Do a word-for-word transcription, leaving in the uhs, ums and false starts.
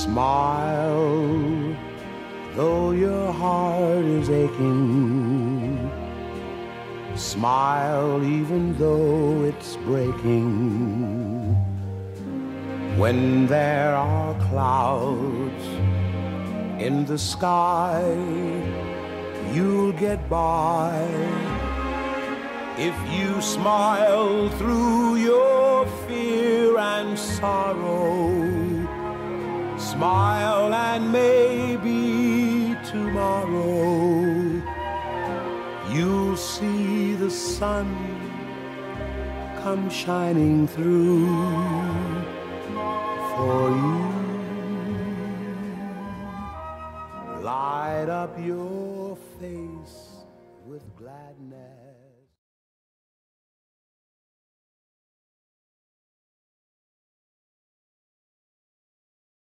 Smile, though your heart is aching. Smile, even though it's breaking. When there are clouds in the sky, you'll get by. If you smile through your fear and sorrow, smile and maybe tomorrow you'll see the sun come shining through for you. Light up your face with gladness.